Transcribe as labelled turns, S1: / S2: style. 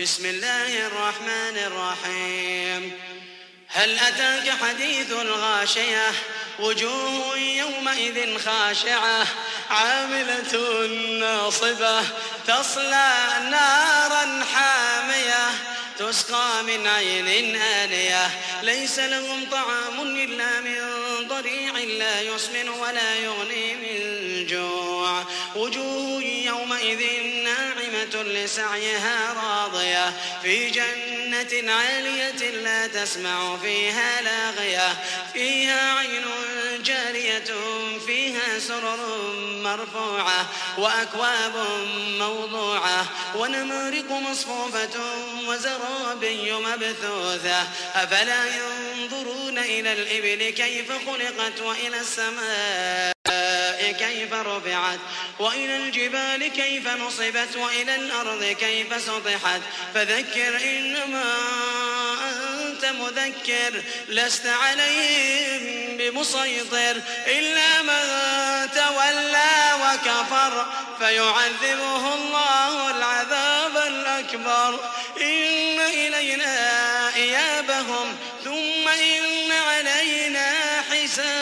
S1: بسم الله الرحمن الرحيم. هل أتاك حديث الغاشية؟ وجوه يومئذ خاشعة عاملة ناصبة تصلى نارا حامية تسقى من عين آنية ليس لهم طعام إلا من ضريع لا يسمن ولا يغني من جوع. وجوه يومئذ ناعمة لسعيها راضية في جنة عالية لا تسمع فيها لاغية فيها عين جارية فيها سرر مرفوعة وأكواب موضوعة ونمارق مصفوفة وزرابي مبثوثة. أفلا ينظرون إلى الإبل كيف خلقت وإلى السماء كيف رفعت وإلى الجبال كيف نصبت وإلى الأرض كيف سطحت. فذكر إنما أنت مذكر لست عليهم بمسيطر إلا من تولى وكفر فيعذبه الله العذاب الأكبر. إن إلينا إيابهم ثم إن علينا حسابهم.